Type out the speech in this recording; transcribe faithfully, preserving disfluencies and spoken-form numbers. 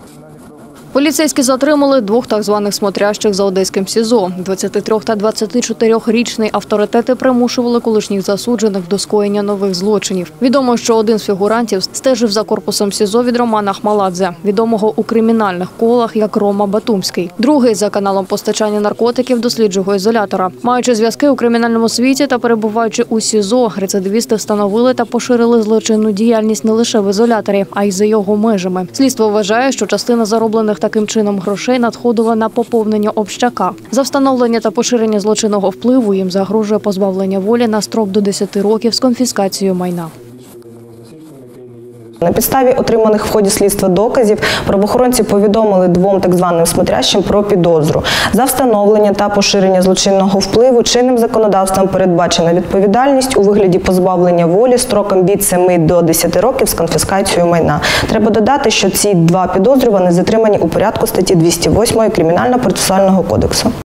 Поліцейські затримали двох так званих смотрящих за одеським СІЗО. двадцятитрьох- та двадцятичотирьохрічний авторитети примушували колишніх засуджених до скоєння нових злочинів. Відомо, що один з фігурантів стежив за корпусом СІЗО від Романа Хмаладзе, відомого у кримінальних колах як Рома Батумський. Другий – за каналом постачання наркотиків до слідчого ізолятора. Маючи зв'язки у кримінальному світі та перебуваючи у СІЗО, рецидивісти встановили та поширили злочинну діяльність не лише в ізоляторі, а й за його межами. Слідство вважає, що частина зароблених таким чином грошей надходила на поповнення общака. За встановлення та поширення злочинного впливу їм загрожує позбавлення волі на строк до десяти років з конфіскацією майна. На підставі отриманих в ході слідства доказів правоохоронці повідомили двом так званим смотрящим про підозру. За встановлення та поширення злочинного впливу чинним законодавством передбачена відповідальність у вигляді позбавлення волі строком від семи до десяти років з конфіскацією майна. Треба додати, що ці два підозрювані затримані у порядку статті двісті восьмої Кримінально-процесуального кодексу.